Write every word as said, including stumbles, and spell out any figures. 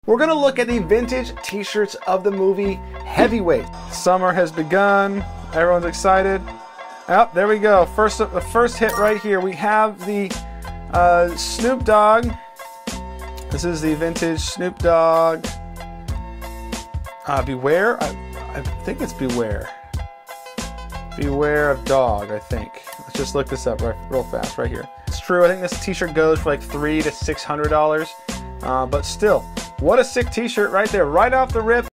we're gonna look at the vintage t-shirts of the movie Heavyweight. Summer has begun. Everyone's excited. Oh, there we go. First, the first hit right here. We have the uh, Snoop Dogg. This is the vintage Snoop Dogg. Uh, Beware. I, I think it's Beware. Beware of Dog, I think. Let's just look this up right, real fast right here. It's true. I think this t-shirt goes for like three to six hundred dollars. Uh, but still, what a sick t-shirt right there, right off the rip.